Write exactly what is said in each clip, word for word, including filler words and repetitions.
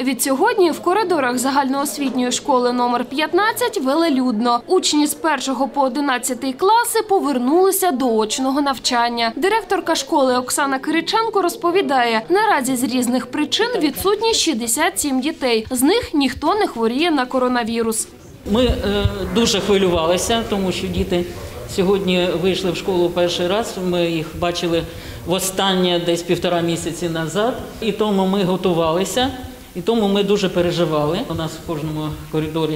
Від сьогодні в коридорах загальноосвітньої школи номер п'ятнадцять велелюдно. Учні з першого по одинадцятий класи повернулися до очного навчання. Директорка школи Оксана Кириченко розповідає, наразі з різних причин відсутні шістдесят сім дітей. З них ніхто не хворіє на коронавірус. Ми е, дуже хвилювалися, тому що діти сьогодні вийшли в школу перший раз. Ми їх бачили востаннє десь півтора місяці назад. І тому ми готувалися, і тому ми дуже переживали. У нас в кожному коридорі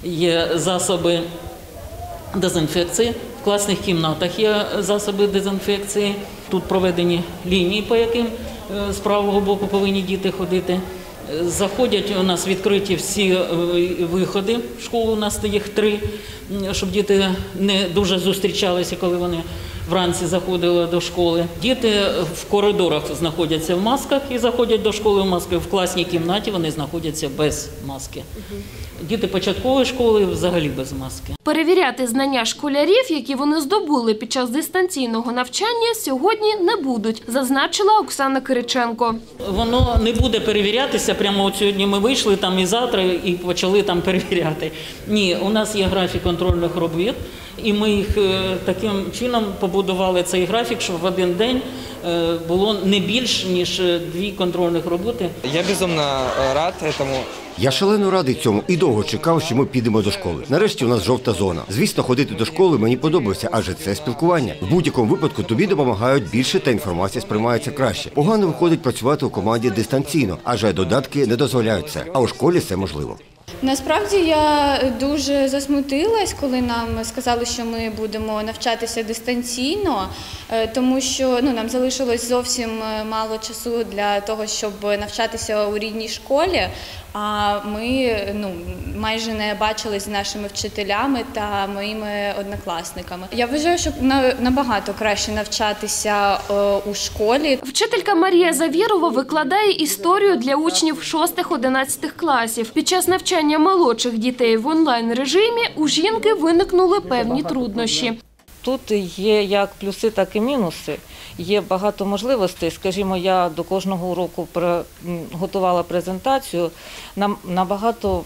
є засоби дезінфекції, в класних кімнатах є засоби дезінфекції. Тут проведені лінії, по яким з правого боку повинні діти ходити. Заходять, у нас відкриті всі виходи в школу, у нас їх три, щоб діти не дуже зустрічалися, коли вони вранці заходили до школи. Діти в коридорах знаходяться в масках і заходять до школи в маски. В класній кімнаті вони знаходяться без маски. Діти початкової школи взагалі без маски. Перевіряти знання школярів, які вони здобули під час дистанційного навчання, сьогодні не будуть, зазначила Оксана Кириченко. Воно не буде перевірятися, прямо от сьогодні ми вийшли там і завтра і почали там перевіряти. Ні, у нас є графік контрольних робіт, і ми їх таким чином побудували цей графік, щоб в один день було не більш, ніж дві контрольних роботи. Я безумно рад цьому. Я шалено радий цьому і довго чекав, що ми підемо до школи. Нарешті у нас жовта зона. Звісно, ходити до школи мені подобається, адже це спілкування. В будь-якому випадку тобі допомагають більше та інформація сприймається краще. Погано виходить працювати у команді дистанційно, адже додатки не дозволяють це. А у школі це можливо. Насправді я дуже засмутилась, коли нам сказали, що ми будемо навчатися дистанційно, тому що ну, нам залишилось зовсім мало часу для того, щоб навчатися у рідній школі, а ми ну, майже не бачились з нашими вчителями та моїми однокласниками. Я вважаю, що набагато краще навчатися у школі. Вчителька Марія Завірова викладає історію для учнів шостих-одинадцятих класів. Під час навчання молодших дітей в онлайн-режимі у жінки виникнули певні труднощі. Тут є як плюси, так і мінуси. Є багато можливостей. Скажімо, я до кожного уроку готувала презентацію. Набагато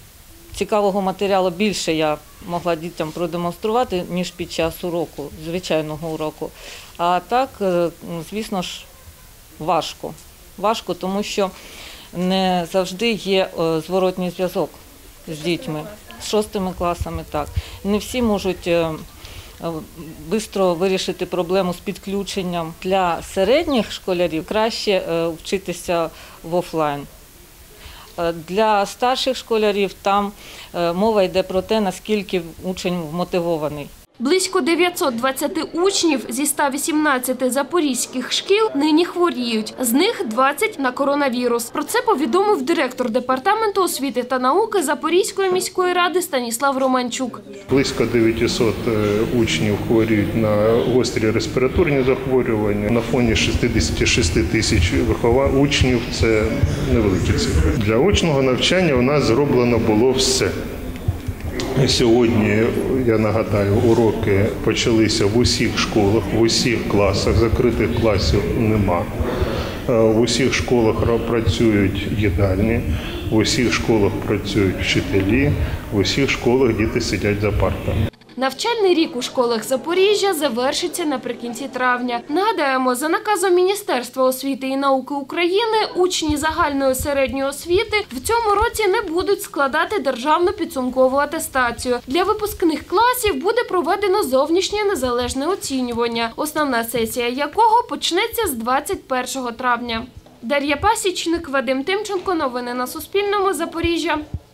цікавого матеріалу більше я могла дітям продемонструвати, ніж під час уроку, звичайного уроку. А так, звісно ж, важко. Важко, тому що не завжди є зворотній зв'язок з дітьми, з шостими класами, так. Не всі можуть швидко вирішити проблему з підключенням. Для середніх школярів краще вчитися в офлайн. Для старших школярів там мова йде про те, наскільки учень вмотивований. Близько дев'ятсот двадцяти учнів зі ста вісімнадцяти запорізьких шкіл нині хворіють. З них двадцять на коронавірус. Про це повідомив директор департаменту освіти та науки Запорізької міської ради Станіслав Романчук. Близько дев'ятисот учнів хворіють на гострі респіраторні захворювання. На фоні шістдесят шість тисяч виховань учнів – це невеликі цифри. Для очного навчання у нас зроблено було все. Сьогодні, я нагадаю, уроки почалися в усіх школах, в усіх класах, закритих класів нема. В усіх школах працюють їдальні, в усіх школах працюють вчителі, в усіх школах діти сидять за партами. Навчальний рік у школах Запоріжжя завершиться наприкінці травня. Нагадаємо, за наказом Міністерства освіти і науки України учні загальної середньої освіти в цьому році не будуть складати державну підсумкову атестацію. Для випускних класів буде проведено зовнішнє незалежне оцінювання, основна сесія якого почнеться з двадцять першого травня. Дар'я Пасічник, Вадим Тимченко. Новини на Суспільному. Запоріжжя.